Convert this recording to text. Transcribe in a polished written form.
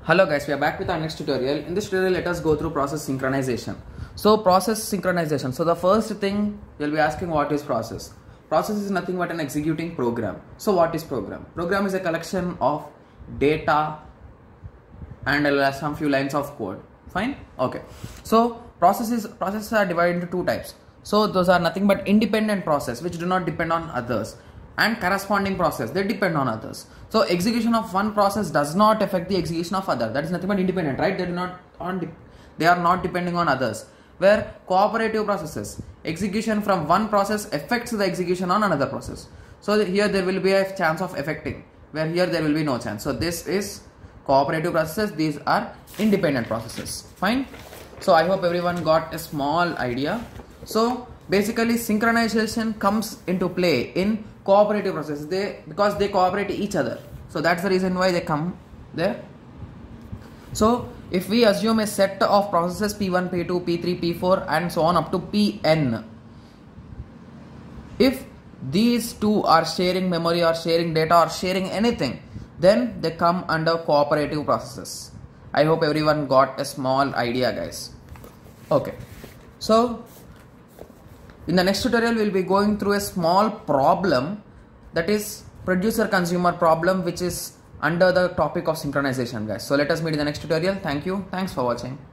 Hello guys, we are back with our next tutorial. In this tutorial, let us go through process synchronization. So process synchronization. So the first thing you'll be asking, what is process? Process is nothing but an executing program. So what is program? Program is a collection of data and some few lines of code. Fine? Okay. So processes are divided into two types. So those are nothing but independent process which do not depend on others, and corresponding process, they depend on others. So execution of one process does not affect the execution of other. That is nothing but independent, right? They are not depending on others. Where cooperative processes, execution from one process affects the execution on another process. So here there will be a chance of affecting, where here there will be no chance. So this is cooperative processes, these are independent processes. Fine. So I hope everyone got a small idea. So basically synchronization comes into play in cooperative processes, because they cooperate each other. So that's the reason why they come there. So if we assume a set of processes P1, P2, P3, P4 and so on up to Pn, if these two are sharing memory or sharing data or sharing anything, then they come under cooperative processes. I hope everyone got a small idea, guys. Okay, so in the next tutorial, we will be going through a small problem, that is producer-consumer problem, which is under the topic of synchronization, guys. So let us meet in the next tutorial. Thank you. Thanks for watching.